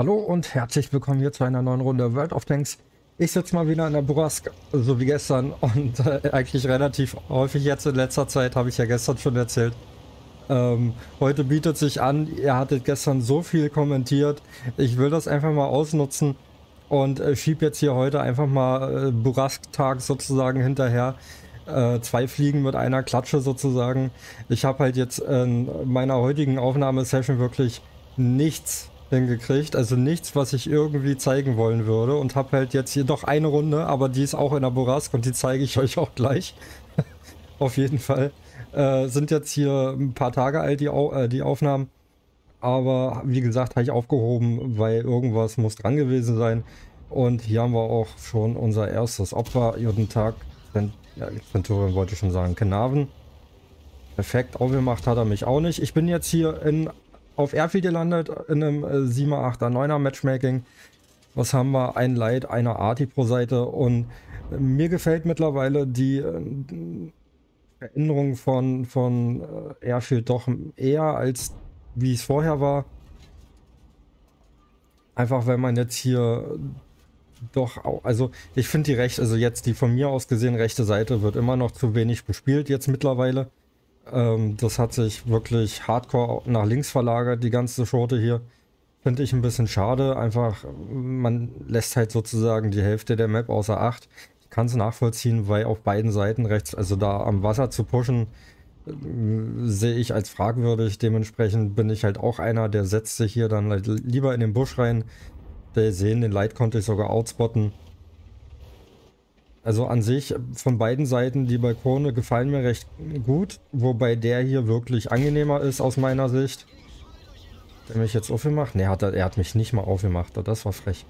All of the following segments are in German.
Hallo und herzlich willkommen hier zu einer neuen Runde World of Tanks. Ich sitze mal wieder in der Bourrasque, so wie gestern und eigentlich relativ häufig jetzt in letzter Zeit, habe ich ja gestern schon erzählt. Heute bietet sich an, ihr hattet gestern so viel kommentiert, ich will das einfach mal ausnutzen und schieb jetzt hier heute einfach mal Bourrasque-Tag sozusagen hinterher. Zwei Fliegen mit einer Klatsche sozusagen. Ich habe halt jetzt in meiner heutigen Aufnahmesession wirklich nichts hingekriegt, also nichts, was ich irgendwie zeigen wollen würde, und habe halt jetzt hier doch eine Runde, aber die ist auch in der Bourrasque und die zeige ich euch auch gleich. Auf jeden Fall. Sind jetzt hier ein paar Tage alt, die Aufnahmen, aber wie gesagt, habe ich aufgehoben, weil irgendwas muss dran gewesen sein. Und hier haben wir auch schon unser erstes Opfer. Jeden Tag, ja, Centurion wollte ich schon sagen, Kenaven. Perfekt, aufgemacht hat er mich auch nicht. Ich bin jetzt hier auf Airfield gelandet, in einem 7er, 8er, 9er Matchmaking. Was haben wir? Ein Light, eine Arti pro Seite. Und mir gefällt mittlerweile die Veränderung von Airfield doch eher, als wie es vorher war. Einfach weil man jetzt hier doch auch, also ich finde die rechte, also jetzt die von mir aus gesehen rechte Seite wird immer noch zu wenig bespielt jetzt mittlerweile. Das hat sich wirklich hardcore nach links verlagert, die ganze Schote hier. Finde ich ein bisschen schade. Einfach, man lässt halt sozusagen die Hälfte der Map außer Acht. Ich kann es nachvollziehen, weil auf beiden Seiten rechts, also da am Wasser zu pushen, sehe ich als fragwürdig. Dementsprechend bin ich halt auch einer, der setzt sich hier dann halt lieber in den Busch rein. Der sehen, den Light konnte ich sogar outspotten. Also an sich, von beiden Seiten, die Balkone gefallen mir recht gut, wobei der hier wirklich angenehmer ist aus meiner Sicht. Der mich jetzt aufgemacht? Ne, er hat mich nicht mal aufgemacht, das war frech.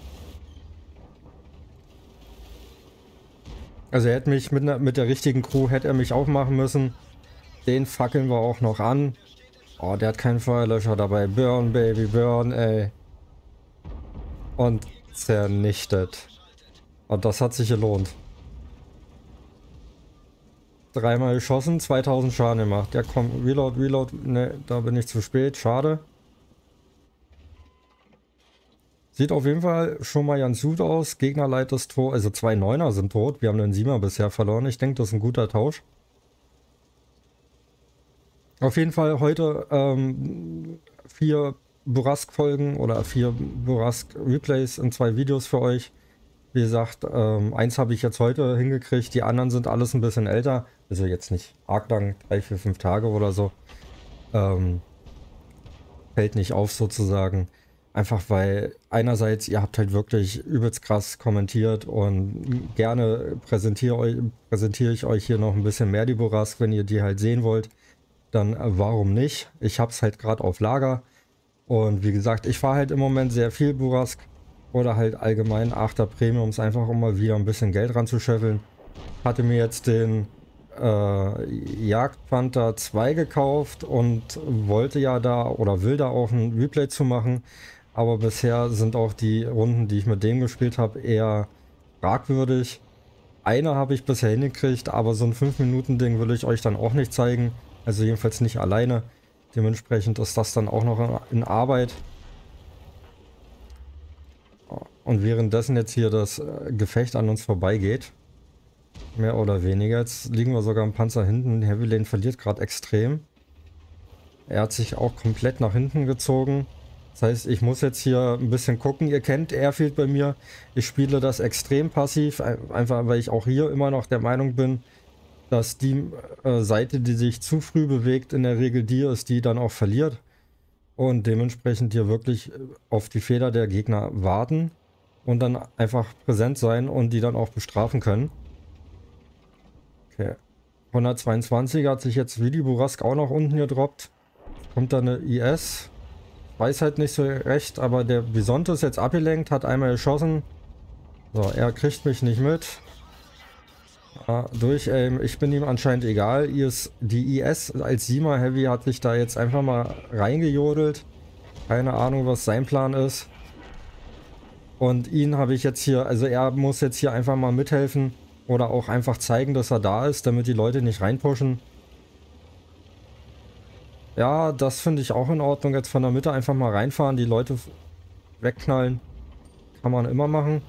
Also er hätte mich mit der richtigen Crew, hätte er mich aufmachen müssen. Den fackeln wir auch noch an. Oh, der hat keinen Feuerlöscher dabei. Burn, Baby, burn, ey. Und zernichtet. Und das hat sich gelohnt. Dreimal geschossen, 2000 Schaden gemacht. Ja komm, Reload. Ne, da bin ich zu spät, schade. Sieht auf jeden Fall schon mal ganz gut aus. Gegnerleit ist tot, also zwei Neuner sind tot. Wir haben einen 7er bisher verloren. Ich denke, das ist ein guter Tausch. Auf jeden Fall heute 4 Bourrasque-Folgen oder 4 Bourrasque-Replays in 2 Videos für euch. Wie gesagt, eins habe ich jetzt heute hingekriegt, die anderen sind alles ein bisschen älter. Also jetzt nicht arg lang, 3, 4, 5 Tage oder so. Fällt nicht auf sozusagen. Einfach weil einerseits, ihr habt halt wirklich übelst krass kommentiert und gerne präsentiere ich euch hier noch ein bisschen mehr die Bourrasque, wenn ihr die halt sehen wollt. Dann warum nicht? Ich habe es halt gerade auf Lager. Und wie gesagt, ich fahre halt im Moment sehr viel Bourrasque. Oder halt allgemein 8er Premiums, einfach um mal wieder ein bisschen Geld ranzuscheffeln. Hatte mir jetzt den Jagdpanther 2 gekauft und wollte ja da oder will da auch ein Replay zu machen. Aber bisher sind auch die Runden, die ich mit dem gespielt habe, eher fragwürdig. Eine habe ich bisher hingekriegt, aber so ein 5-Minuten-Ding will ich euch dann auch nicht zeigen. Also jedenfalls nicht alleine. Dementsprechend ist das dann auch noch in Arbeit. Und währenddessen jetzt hier das Gefecht an uns vorbeigeht, mehr oder weniger, jetzt liegen wir sogar im Panzer hinten, Heavy Lane verliert gerade extrem. Er hat sich auch komplett nach hinten gezogen. Das heißt, ich muss jetzt hier ein bisschen gucken. Ihr kennt Airfield bei mir. Ich spiele das extrem passiv, einfach weil ich auch hier immer noch der Meinung bin, dass die Seite, die sich zu früh bewegt, in der Regel die ist, die dann auch verliert. Und dementsprechend hier wirklich auf die Fehler der Gegner warten. Und dann einfach präsent sein und die dann auch bestrafen können. Okay. 122 hat sich jetzt wie die Bourrasque auch noch unten gedroppt. Kommt da eine IS. Weiß halt nicht so recht, aber der Bisonte ist jetzt abgelenkt, hat einmal geschossen. So, er kriegt mich nicht mit. Ja, ich bin ihm anscheinend egal. Die IS als 7er Heavy hat sich da jetzt einfach mal reingejodelt. Keine Ahnung, was sein Plan ist. Und ihn habe ich jetzt hier, also er muss jetzt hier einfach mal mithelfen oder auch einfach zeigen, dass er da ist, damit die Leute nicht reinpushen. Ja, das finde ich auch in Ordnung. Jetzt von der Mitte einfach mal reinfahren, die Leute wegknallen. Kann man immer machen.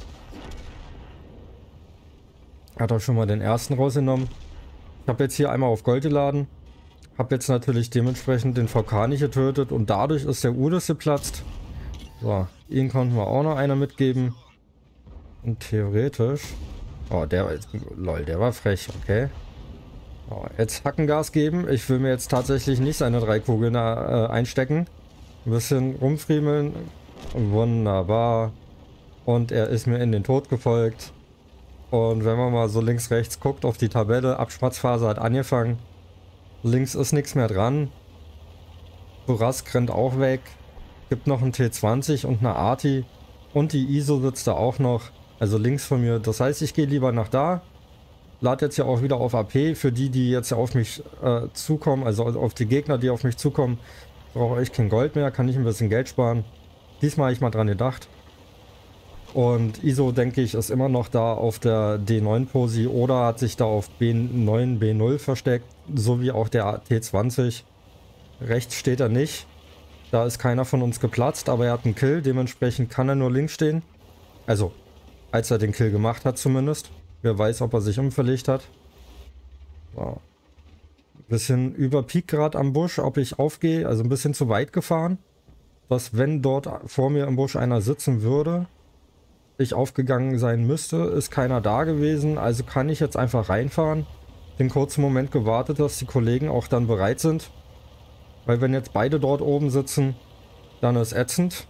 Hat er schon mal den ersten rausgenommen. Ich habe jetzt hier einmal auf Gold geladen. Habe jetzt natürlich dementsprechend den VK nicht getötet und dadurch ist der Udis geplatzt. So, ihn konnten wir auch noch einer mitgeben. Und theoretisch... Oh, der war frech, okay. Oh, jetzt Hackengas geben. Ich will mir jetzt tatsächlich nicht seine 3 Kugeln einstecken. Ein bisschen rumfriemeln. Wunderbar. Und er ist mir in den Tod gefolgt. Und wenn man mal so links, rechts guckt auf die Tabelle, Abschmatzphase hat angefangen. Links ist nichts mehr dran. Burask rennt auch weg. Gibt noch einen T20 und eine Arti. Und die ISO sitzt da auch noch. Also links von mir. Das heißt, ich gehe lieber nach da. Lade jetzt ja auch wieder auf AP. Für die, die jetzt ja auf mich zukommen, also auf die Gegner, die auf mich zukommen, brauche ich kein Gold mehr. Kann ich ein bisschen Geld sparen. Diesmal habe ich mal dran gedacht. Und ISO, denke ich, ist immer noch da auf der D9-Posi oder hat sich da auf B9, B0 versteckt, so wie auch der T20. Rechts steht er nicht. Da ist keiner von uns geplatzt, aber er hat einen Kill, dementsprechend kann er nur links stehen. Also, als er den Kill gemacht hat zumindest. Wer weiß, ob er sich umverlegt hat. So. Bisschen über Peak gerade am Busch, ob ich aufgehe, also ein bisschen zu weit gefahren. Dass wenn dort vor mir im Busch einer sitzen würde, ich aufgegangen sein müsste, ist keiner da gewesen, also kann ich jetzt einfach reinfahren. Den kurzen Moment gewartet, dass die Kollegen auch dann bereit sind. Weil wenn jetzt beide dort oben sitzen, dann ist ätzend.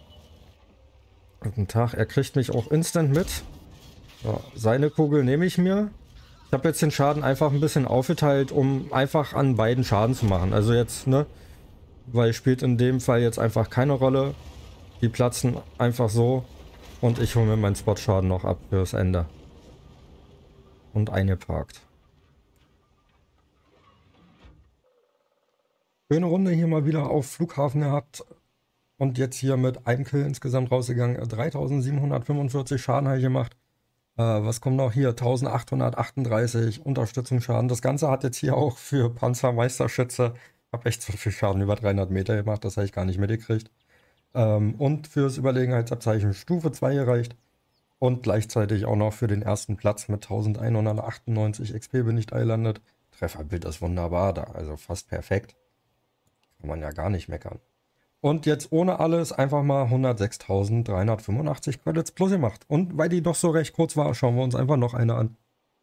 Guten Tag, er kriegt mich auch instant mit. So, seine Kugel nehme ich mir. Ich habe jetzt den Schaden einfach ein bisschen aufgeteilt, um einfach an beiden Schaden zu machen. Also jetzt, ne, weil spielt in dem Fall jetzt einfach keine Rolle. Die platzen einfach so. Und ich hole mir meinen Spotschaden noch ab fürs Ende. Und eingeparkt. Schöne Runde hier mal wieder auf Flughafen gehabt. Und jetzt hier mit einem Kill insgesamt rausgegangen. 3745 Schaden habe ich gemacht. Was kommt noch hier? 1838 Unterstützungsschaden. Das Ganze hat jetzt hier auch für Panzermeisterschütze. Ich habe echt so viel Schaden, über 300 Meter gemacht. Das habe ich gar nicht mitgekriegt. Und fürs Überlegenheitsabzeichen Stufe 2 gereicht. Und gleichzeitig auch noch für den ersten Platz mit 1198 XP bin ich da gelandet. Trefferbild ist wunderbar da, also fast perfekt. Kann man ja gar nicht meckern. Und jetzt ohne alles einfach mal 106.385 Credits plus gemacht. Und weil die doch so recht kurz war, schauen wir uns einfach noch eine an.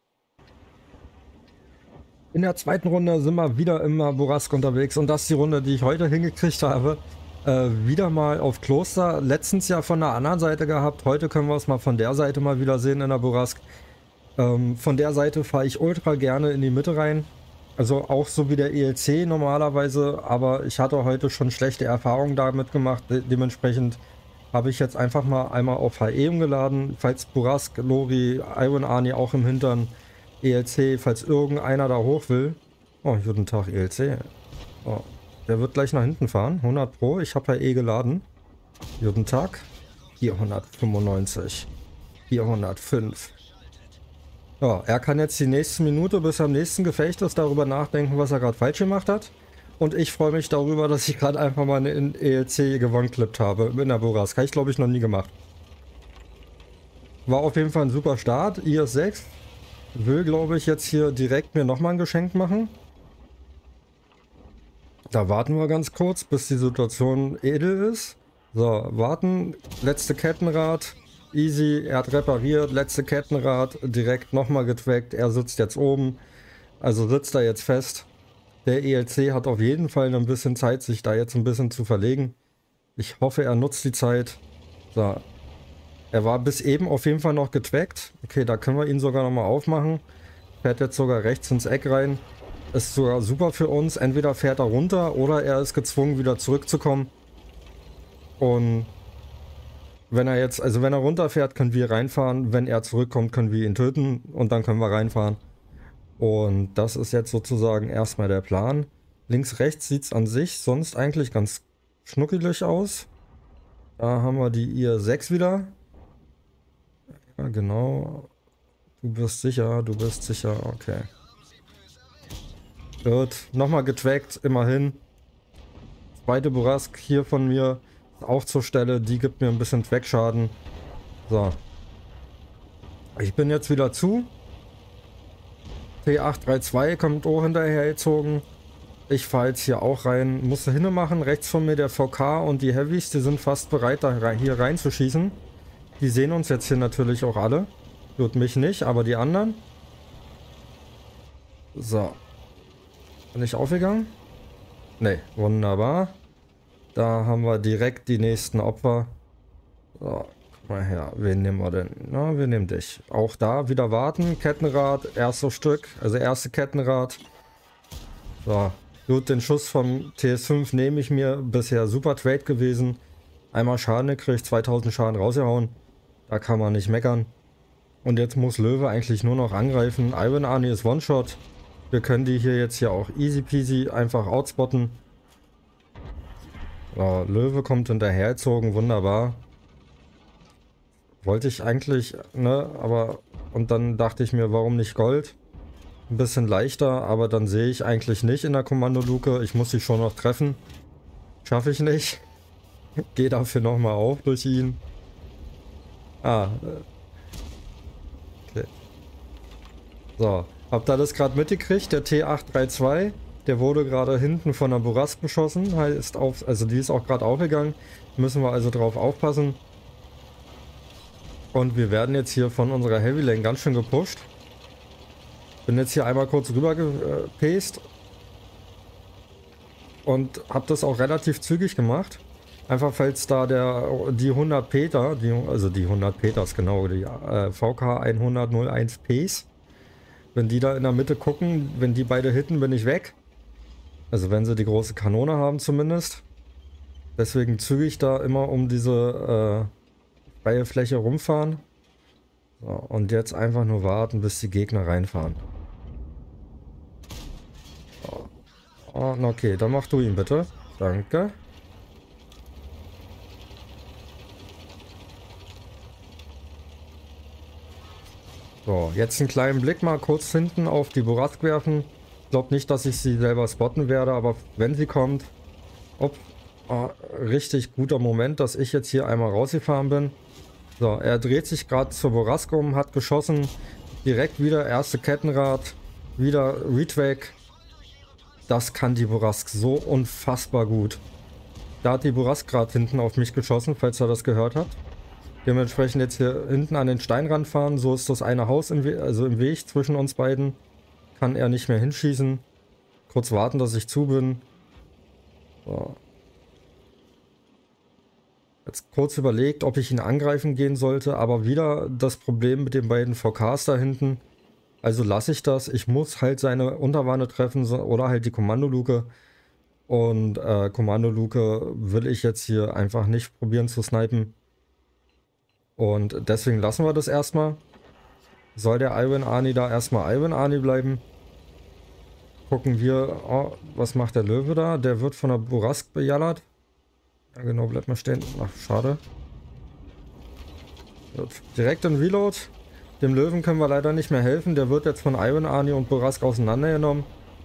In der zweiten Runde sind wir wieder im Burask unterwegs und das ist die Runde, die ich heute hingekriegt habe. Wieder mal auf Kloster, letztens ja von der anderen Seite gehabt, heute können wir es mal von der Seite mal wieder sehen in der Burask. Von der Seite fahre ich ultra gerne in die Mitte rein, also auch so wie der ELC normalerweise, aber ich hatte heute schon schlechte Erfahrungen damit gemacht, dementsprechend habe ich jetzt einfach mal einmal auf HE umgeladen, falls Burask, Lori, Iron Arnie auch im Hintern, ELC, falls irgendeiner da hoch will. Oh, guten Tag ELC. Oh. Der wird gleich nach hinten fahren, 100 Pro, ich habe ja eh geladen. Guten Tag. 495. 405. Ja, er kann jetzt die nächste Minute bis am nächsten Gefecht ist darüber nachdenken, was er gerade falsch gemacht hat. Und ich freue mich darüber, dass ich gerade einfach mal in ELC gewonnen-clippt habe. In der Burask. Habe ich glaube ich noch nie gemacht. War auf jeden Fall ein super Start. IS-6. Will glaube ich jetzt hier direkt mir nochmal ein Geschenk machen. Da warten wir ganz kurz, bis die Situation edel ist. So, warten. Letzte Kettenrad. Easy, er hat repariert. Letzte Kettenrad. Direkt nochmal getrackt. Er sitzt jetzt oben. Also sitzt er jetzt fest. Der ELC hat auf jeden Fall ein bisschen Zeit, sich da jetzt ein bisschen zu verlegen. Ich hoffe, er nutzt die Zeit. So. Er war bis eben auf jeden Fall noch getrackt. Okay, da können wir ihn sogar nochmal aufmachen. Fährt jetzt sogar rechts ins Eck rein. Ist sogar super für uns. Entweder fährt er runter oder er ist gezwungen, wieder zurückzukommen. Und wenn er jetzt, also wenn er runterfährt, können wir reinfahren. Wenn er zurückkommt, können wir ihn töten und dann können wir reinfahren. Und das ist jetzt sozusagen erstmal der Plan. Links, rechts sieht es an sich sonst eigentlich ganz schnuckelig aus. Da haben wir die IR-6 wieder. Ja, genau. Du bist sicher, okay. Wird nochmal getrackt, immerhin. Zweite Burask hier von mir. auch zur Stelle, die gibt mir ein bisschen Zweckschaden. So. Ich bin jetzt wieder zu. T832 kommt auch hinterhergezogen. Ich fahre jetzt hier auch rein. Musste hinne machen. Rechts von mir der VK und die Heavys, die sind fast bereit, da hier reinzuschießen. Die sehen uns jetzt hier natürlich auch alle. Wird mich nicht, aber die anderen. So. Bin ich aufgegangen? Ne, wunderbar. Da haben wir direkt die nächsten Opfer. So, guck mal her. Wen nehmen wir denn? Na, wir nehmen dich. Auch da wieder warten. Kettenrad, erstes Stück. Also erste Kettenrad. So. Gut, den Schuss vom TS5 nehme ich mir. Bisher super Trade gewesen. Einmal Schaden gekriegt, 2000 Schaden rausgehauen. Da kann man nicht meckern. Und jetzt muss Löwe eigentlich nur noch angreifen. Iron Arnie ist One-Shot. Wir können die hier auch easy peasy einfach outspotten. So, Löwe kommt hinterhergezogen, wunderbar. Wollte ich eigentlich, ne, aber... Und dann dachte ich mir, warum nicht Gold? Ein bisschen leichter, aber dann sehe ich eigentlich nicht in der Kommandoluke. Ich muss sie schon noch treffen. Schaffe ich nicht. Gehe dafür nochmal auf durch ihn. Ah. Okay. So. Habt ihr das gerade mitgekriegt? Der T832, der wurde gerade hinten von der Bourrasque beschossen. Heißt also die ist auch gerade aufgegangen. Müssen wir also drauf aufpassen. Und wir werden jetzt hier von unserer Heavy Lane ganz schön gepusht. Bin jetzt hier einmal kurz rüber gepaced. Und habe das auch relativ zügig gemacht. Einfach falls da die 100 Peter, also die 100 Peters genau, die VK 10001 Ps. Wenn die da in der Mitte gucken, wenn die beide hitten, bin ich weg. Also wenn sie die große Kanone haben zumindest. Deswegen zügig da immer um diese freie Fläche rumfahren. So, und jetzt einfach nur warten, bis die Gegner reinfahren. So. Oh, okay, dann mach du ihn bitte. Danke. So, jetzt einen kleinen Blick mal kurz hinten auf die Bourrasque werfen. Ich glaube nicht, dass ich sie selber spotten werde, aber wenn sie kommt, richtig guter Moment, dass ich jetzt hier einmal rausgefahren bin. So, er dreht sich gerade zur Bourrasque um, hat geschossen, direkt wieder erste Kettenrad, wieder Retrack. Das kann die Bourrasque so unfassbar gut. Da hat die Bourrasque gerade hinten auf mich geschossen, falls ihr das gehört habt. Dementsprechend jetzt hier hinten an den Steinrand fahren. So ist das eine Haus im Weg zwischen uns beiden. Kann er nicht mehr hinschießen. Kurz warten, dass ich zu bin. So. Jetzt kurz überlegt, ob ich ihn angreifen gehen sollte. Aber wieder das Problem mit den beiden VKs da hinten. Also lasse ich das. Ich muss halt seine Unterwanne treffen oder halt die Kommandoluke. Und Kommandoluke will ich jetzt hier einfach nicht probieren zu snipen. Und deswegen lassen wir das erstmal. Soll der Iron Arnie da erstmal Iron Arnie bleiben? Gucken wir, oh, was macht der Löwe da? Der wird von der Bourrasque bejallert. Ja genau, bleibt mal stehen. Ach, schade. Gut. Direkt in Reload. Dem Löwen können wir leider nicht mehr helfen. Der wird jetzt von Iron Arnie und Bourrasque auseinandergenommen.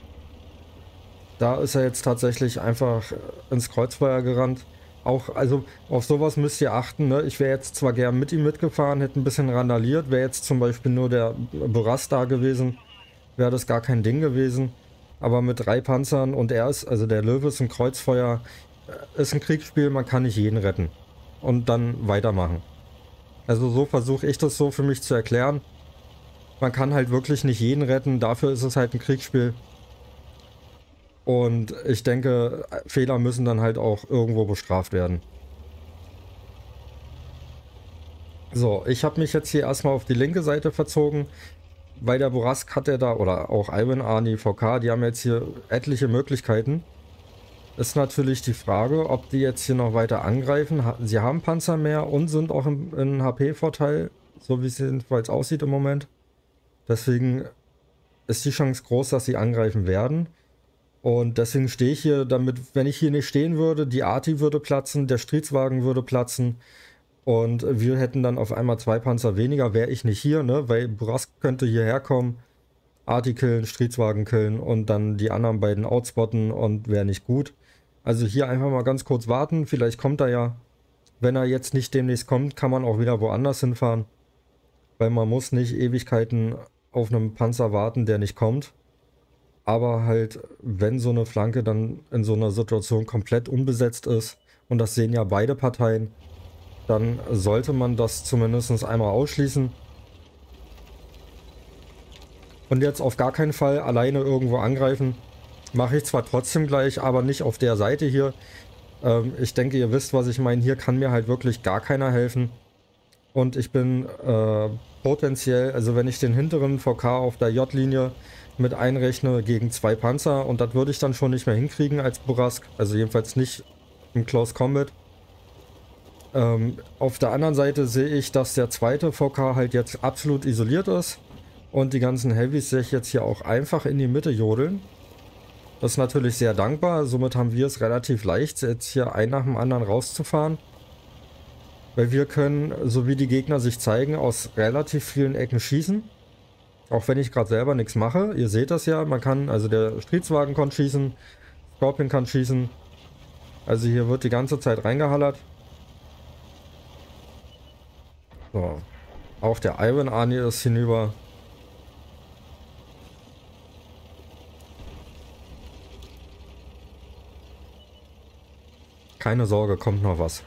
Da ist er jetzt tatsächlich einfach ins Kreuzfeuer gerannt. Auch, also auf sowas müsst ihr achten, ne? Ich wäre jetzt zwar gern mit ihm mitgefahren, hätte ein bisschen randaliert, wäre jetzt zum Beispiel nur der Bourrasque da gewesen, wäre das gar kein Ding gewesen. Aber mit 3 Panzern und also der Löwe ist ein Kreuzfeuer, ist ein Kriegsspiel, man kann nicht jeden retten. Und dann weitermachen. Also so versuche ich das so für mich zu erklären. Man kann halt wirklich nicht jeden retten, dafür ist es halt ein Kriegsspiel. Und ich denke, Fehler müssen dann halt auch irgendwo bestraft werden. So, ich habe mich jetzt hier erstmal auf die linke Seite verzogen. Bei der Bourrasque hat er da, oder auch Iron Arnie, VK, die haben jetzt hier etliche Möglichkeiten. Ist natürlich die Frage, ob die jetzt hier noch weiter angreifen. Sie haben Panzer mehr und sind auch in HP-Vorteil, so wie es jedenfalls aussieht im Moment. Deswegen ist die Chance groß, dass sie angreifen werden. Und deswegen stehe ich hier, damit, wenn ich hier nicht stehen würde, die Arti würde platzen, der Striezwagen würde platzen und wir hätten dann auf einmal 2 Panzer weniger, wäre ich nicht hier, ne? Weil Bourrasque könnte hierher kommen, Arti killen, Striezwagen killen und dann die anderen beiden outspotten und wäre nicht gut. Also hier einfach mal ganz kurz warten. Vielleicht kommt er ja. Wenn er jetzt nicht demnächst kommt, kann man auch wieder woanders hinfahren. Weil man muss nicht Ewigkeiten auf einem Panzer warten, der nicht kommt. Aber halt, wenn so eine Flanke dann in so einer Situation komplett unbesetzt ist, und das sehen ja beide Parteien, dann sollte man das zumindest einmal ausschließen. Und jetzt auf gar keinen Fall alleine irgendwo angreifen. Mache ich zwar trotzdem gleich, aber nicht auf der Seite hier. Ich denke, ihr wisst, was ich meine. Hier kann mir halt wirklich gar keiner helfen. Und ich bin potenziell, also wenn ich den hinteren VK auf der J-Linie mit einrechne gegen 2 Panzer, und das würde ich dann schon nicht mehr hinkriegen als Bourrasque, also jedenfalls nicht im Close Combat. Auf der anderen Seite sehe ich, dass der zweite VK halt jetzt absolut isoliert ist und die ganzen Heavys sich jetzt hier auch einfach in die Mitte jodeln. Das ist natürlich sehr dankbar, somit haben wir es relativ leicht, jetzt hier einen nach dem anderen rauszufahren. Weil wir können, so wie die Gegner sich zeigen, aus relativ vielen Ecken schießen. Auch wenn ich gerade selber nichts mache. Ihr seht das ja, man kann, also der Striezwagen kann schießen, Scorpion kann schießen. Also hier wird die ganze Zeit reingehallert. So. Auch der Iron Arnie ist hinüber. Keine Sorge, kommt noch was.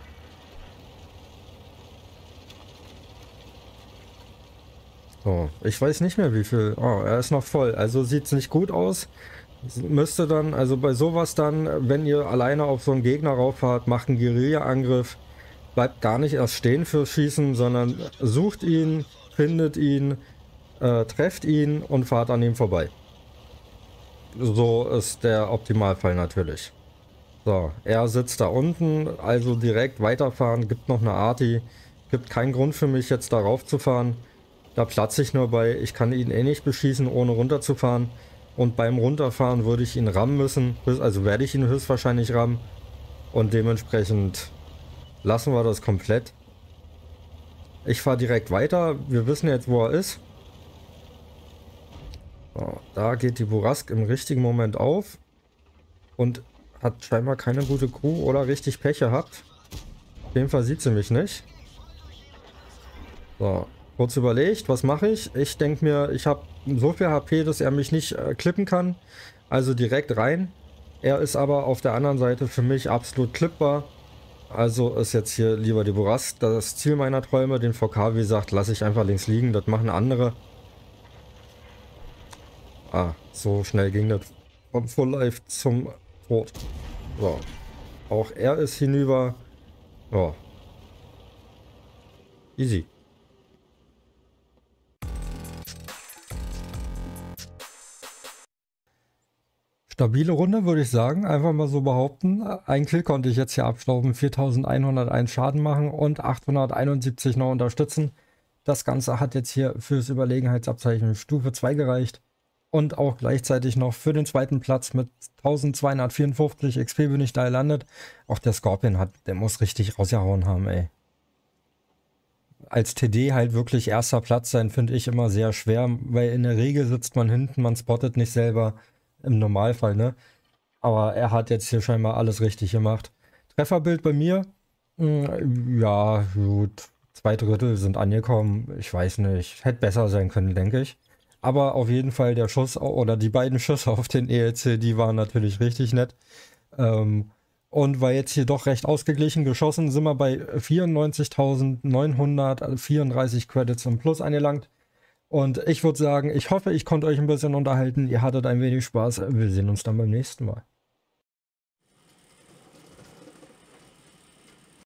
So, ich weiß nicht mehr wie viel. Oh, er ist noch voll. Also sieht es nicht gut aus. Müsste dann, also bei sowas dann, wenn ihr alleine auf so einen Gegner rauffahrt, macht einen Guerilla-Angriff. Bleibt gar nicht erst stehen fürs Schießen, sondern sucht ihn, findet ihn, trefft ihn und fahrt an ihm vorbei. So ist der Optimalfall natürlich. So, er sitzt da unten, also direkt weiterfahren, gibt noch eine Arti. Gibt keinen Grund für mich jetzt darauf zu fahren. Da platze ich nur bei, ich kann ihn eh nicht beschießen, ohne runterzufahren. Und beim Runterfahren würde ich ihn rammen müssen, also werde ich ihn höchstwahrscheinlich rammen. Und dementsprechend lassen wir das komplett. Ich fahre direkt weiter, wir wissen jetzt, wo er ist. So, da geht die Bourrasque im richtigen Moment auf. Und hat scheinbar keine gute Crew oder richtig Pech gehabt. Auf jeden Fall sieht sie mich nicht. So, kurz überlegt, was mache ich? Ich denke mir, ich habe so viel HP, dass er mich nicht klippen kann. Also direkt rein. Er ist aber auf der anderen Seite für mich absolut klippbar. Also ist jetzt hier lieber die Bourrasque das Ziel meiner Träume. Den VK, wie gesagt, lasse ich einfach links liegen. Das machen andere. Ah, so schnell ging das vom Full Life zum Tod. So. Auch er ist hinüber. Ja. Easy. Stabile Runde, würde ich sagen. Einfach mal so behaupten. Ein Kill konnte ich jetzt hier abstauben. 4101 Schaden machen und 871 noch unterstützen. Das Ganze hat jetzt hier fürs Überlegenheitsabzeichen Stufe 2 gereicht. Und auch gleichzeitig noch für den zweiten Platz mit 1254 XP bin ich da gelandet. Auch der Scorpion der muss richtig rausgehauen haben, ey. Als TD halt wirklich erster Platz sein, finde ich immer sehr schwer, weil in der Regel sitzt man hinten, man spottet nicht selber, im Normalfall, ne? Aber er hat jetzt hier scheinbar alles richtig gemacht. Trefferbild bei mir, ja, gut, 2/3 sind angekommen, ich weiß nicht, hätte besser sein können, denke ich. Aber auf jeden Fall der Schuss oder die beiden Schüsse auf den ELC, die waren natürlich richtig nett. Und war jetzt hier doch recht ausgeglichen geschossen, sind wir bei 94.934 Credits im Plus angelangt. Und ich würde sagen, ich hoffe, ich konnte euch ein bisschen unterhalten. Ihr hattet ein wenig Spaß. Wir sehen uns dann beim nächsten Mal.